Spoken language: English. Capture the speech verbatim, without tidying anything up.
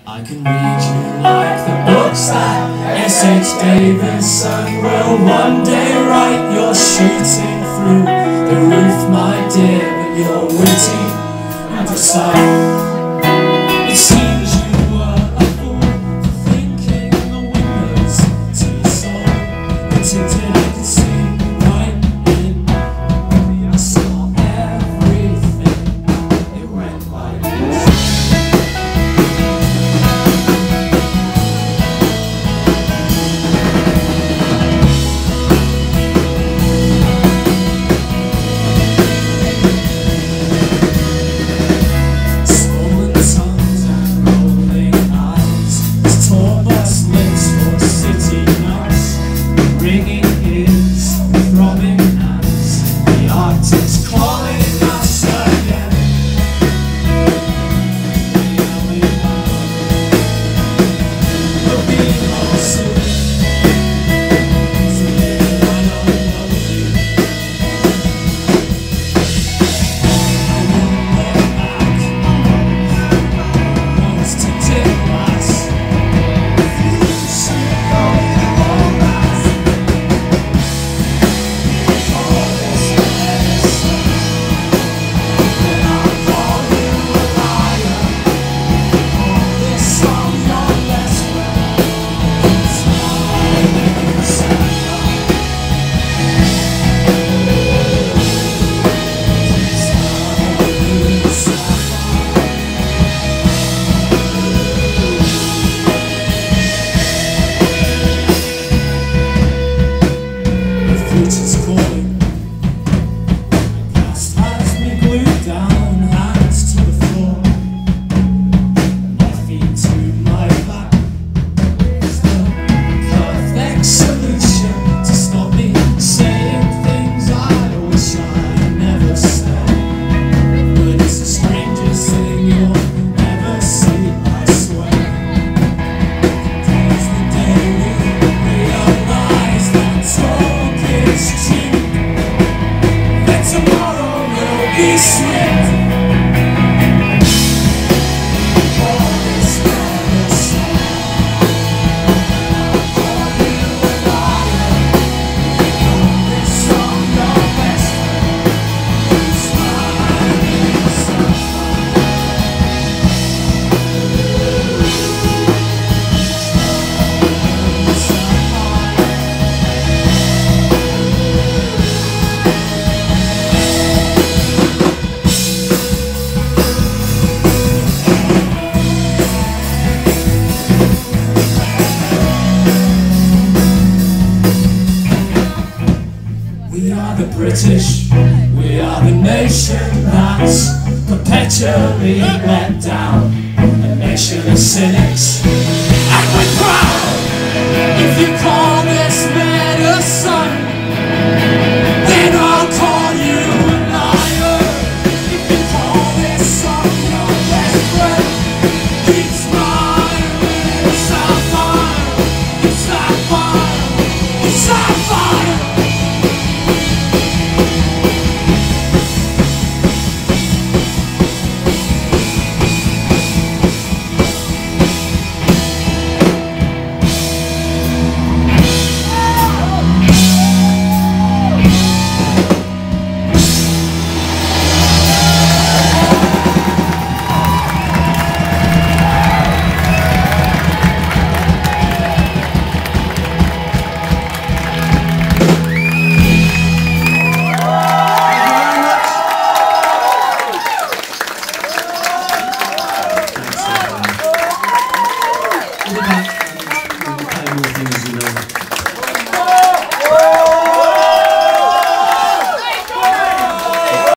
I can read you like the books that S H Davidson will one day write. You're shooting through the roof, my dear, but you're witty and precise. It seems you were a fool for thinking the windows to your soul were tinted. I could see right in. I saw everything. It went like this. British, we are the nation that's perpetually let down, a nation of cynics, and we're proud. If you call this man a son, then I'll call you a liar. If you call this song your best friend, keep smiling. It's our fire, it's our fire, it's our fire. We'll be back. We'll be playing more things, you know.